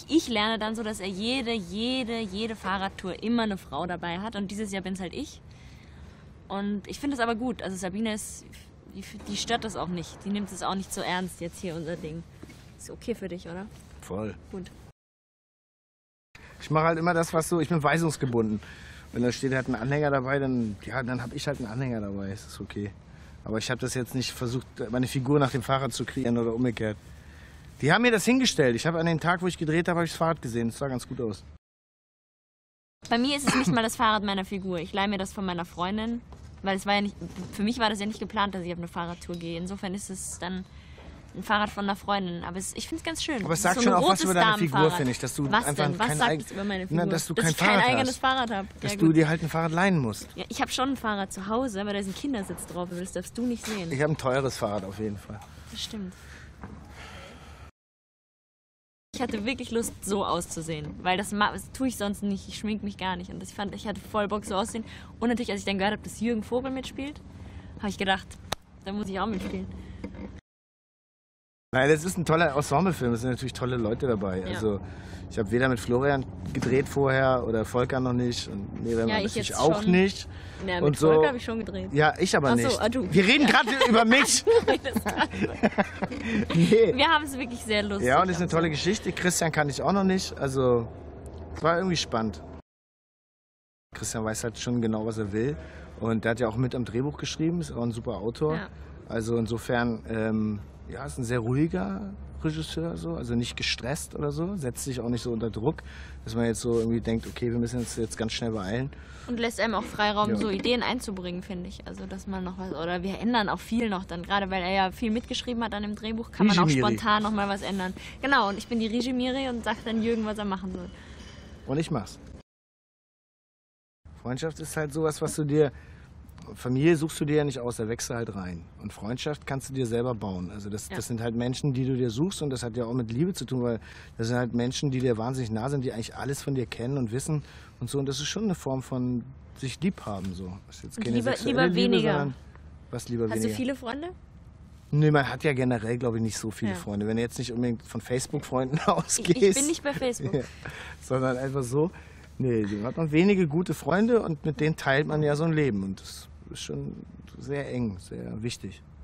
ich lerne dann so, dass er jede Fahrradtour immer eine Frau dabei hat. Und dieses Jahr bin es halt ich. Und ich finde es aber gut. Also Sabine die stört das auch nicht. Die nimmt es auch nicht so ernst, jetzt hier unser Ding. Ist okay für dich, oder? Voll. Gut. Ich mache halt immer das, was so, ich bin weisungsgebunden. Wenn da steht, er hat einen Anhänger dabei, dann habe ich halt einen Anhänger dabei. Das ist okay. Aber ich habe das jetzt nicht versucht, meine Figur nach dem Fahrrad zu kreieren oder umgekehrt. Die haben mir das hingestellt. Ich habe an dem Tag, wo ich gedreht habe, das Fahrrad gesehen. Das sah ganz gut aus. Bei mir ist es nicht mal das Fahrrad meiner Figur. Ich leihe mir das von meiner Freundin, weil es war ja nicht, für mich war das ja nicht geplant, dass ich auf eine Fahrradtour gehe. Insofern ist es dann ein Fahrrad von einer Freundin. Aber ich finde es ganz schön. Aber es sagt schon auch was über deine Figur, finde ich. Dass du was einfach denn? Was sagt es über meine Figur? Dass du dass kein ich Fahrrad kein eigenes hast. Fahrrad habe. Dass Ja, du dir halt ein Fahrrad leihen musst. Ja, ich habe schon ein Fahrrad zu Hause, aber da ist ein Kindersitz drauf. Das darfst du nicht sehen. Ich habe ein teures Fahrrad auf jeden Fall. Das stimmt. Ich hatte wirklich Lust, so auszusehen, weil das tue ich sonst nicht. Ich schmink mich gar nicht. Und ich hatte voll Bock, so auszusehen. Und natürlich, als ich dann gehört habe, dass Jürgen Vogel mitspielt, habe ich gedacht, da muss ich auch mitspielen. Nein, das ist ein toller Ensemblefilm. Es sind natürlich tolle Leute dabei. Ja. Also ich habe weder mit Florian gedreht vorher oder Volker noch nicht und Miriam natürlich auch schon. nicht. Ja, und mit so. Volker habe ich schon gedreht. Ja, ich aber Ach so, nicht. du. Wir reden gerade über mich. Nee. Wir haben es wirklich sehr lustig. Ja, und es ist eine tolle Geschichte. Christian kann ich auch noch nicht. Also es war irgendwie spannend. Christian weiß halt schon genau, was er will. Und der hat ja auch mit am Drehbuch geschrieben. Ist auch ein super Autor. Ja. Also insofern, ist ein sehr ruhiger Regisseur, so, also nicht gestresst oder so, setzt sich auch nicht so unter Druck, dass man jetzt so irgendwie denkt, okay, wir müssen uns jetzt ganz schnell beeilen. Und lässt einem auch Freiraum, so Ideen einzubringen, finde ich. Also, dass man noch was, oder wir ändern auch viel noch dann, gerade weil er ja viel mitgeschrieben hat an dem Drehbuch, kann man auch spontan noch mal was ändern. Genau, und ich bin die Regie-Miri und sage dann Jürgen, was er machen soll. Und ich mach's. Freundschaft ist halt sowas, was du dir, Familie suchst du dir ja nicht aus, da wächst du halt rein. Und Freundschaft kannst du dir selber bauen. Also das sind halt Menschen, die du dir suchst und das hat ja auch mit Liebe zu tun, weil das sind halt Menschen, die dir wahnsinnig nah sind, die eigentlich alles von dir kennen und wissen und so. Und das ist schon eine Form von sich lieb haben. So. Das ist jetzt keine sexuelle lieber weniger. Liebe, sondern was lieber Hast weniger. du viele Freunde? Nee, man hat ja generell, glaube ich, nicht so viele Ja. Freunde. Wenn du jetzt nicht unbedingt von Facebook-Freunden ausgehst. Ich bin nicht bei Facebook. Ja, sondern einfach so. Nee, da hat man wenige gute Freunde und mit denen teilt man ja so ein Leben. Und das ist schon sehr eng, sehr wichtig.